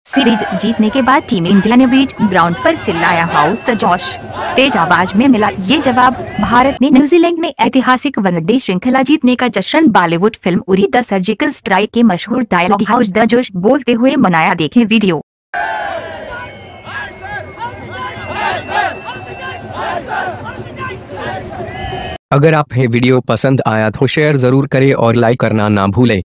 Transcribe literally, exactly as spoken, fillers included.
Series जीतने के बाद टीम इंडिया ने बीच ग्राउंड पर चिल्लाया हाउस द जोश। तेज आवाज में मिला ये जवाब। भारत ने न्यूजीलैंड में ऐतिहासिक वनडे श्रृंखला जीतने का जश्न Bollywood film Uri the surgical strike के मशहूर डायलॉग हाउस द जोश बोलते हुए मनाया। देखें वीडियो। अगर आप ये वीडियो पसंद आया तो शेयर जरूर करें और लाइक करना ना भूलें।